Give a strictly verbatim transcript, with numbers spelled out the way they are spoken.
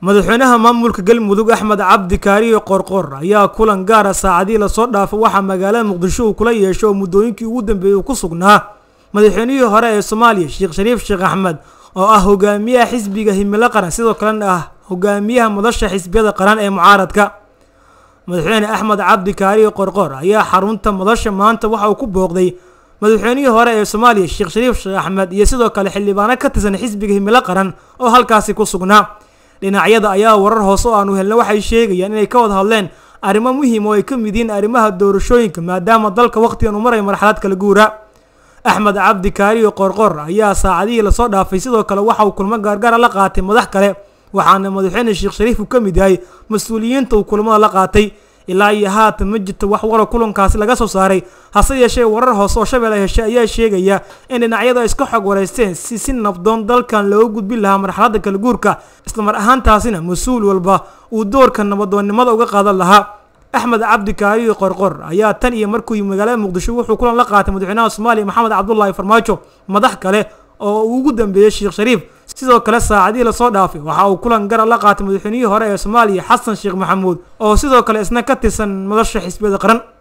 madaxweynaha maamulka galmudug Axmed Cabdi Kaariyo Qorqor ayaa kulan gaar ah saacadii la soo dhaafay waxa magaalada Muqdisho kula yeesho muddooyinkii ugu dambeeyay ku sugnaa madaxweynihii hore ee Soomaaliya Sheekh Shariif Sheekh Axmed oo ah hogaamiyaha xisbiga Himilo Qaran sidoo kalena ah hogaamiyaha madasha xisbiyada qaran ee mucaaradka madaxweyne Axmed Cabdi Kaariyo Qorqor ayaa xarunta madasha maanta waxa uu ku booqday madaxweynihii hore ee Soomaaliya Sheekh Shariif Sheekh Axmed iyo sidoo kale xildhibaano ka tirsan xisbiga Himilo Qaran oo halkaasi ku sugnaa dhinacyada ayaa warar hoos oo aanu helno waxay sheegayaan inay ka wada hadleen arrimo muhiim oo ay ka mid yihiin arrimaha doorashooyinka maadaama dalka waqtigan uu maray marxalad kala guura Axmed Cabdi Kaariyo Qorqor ayaa saacadii la soo dhaafay sidoo kale waxa uu kulmo gaargaar la qaatay madax kale waxaana madaxweyne Sheekh Shariif uu ka mid yahay mas'uuliyiinta uu kulmada la qaatay ilaa iyo haatan ma jirto wax wara kulankaas laga soo saaray hase yeeshee warar hoos oo Shabeelle heshay ayaa sheegaya in dhinacyada iska xog wareysteen si si nabdoon dalkan loo gudbin lahaa marxaladda kala guurka isla mar ahaantaasina mas'uul walba uu doorka nabadoonnimada uga qaadan lahaa Axmed Cabdi Kaariyo Qorqor ayaa tan iyo markuu magaalada Muqdisho wuxuu kulan la qaatay madaxweynaha Soomaaliya Maxamed Cabdullaahi Farmaajo madax kale oo ugu dambeeyay Sheekh Shariif sidoo kale saacadii la soo dhaafay waxa uu kulan gaar la qaatay madaxweynihii hore ee Soomaaliya Xasan Sheekh Maxamuud oo sidoo kale isna ka tirsan madasha xisbiyada qaran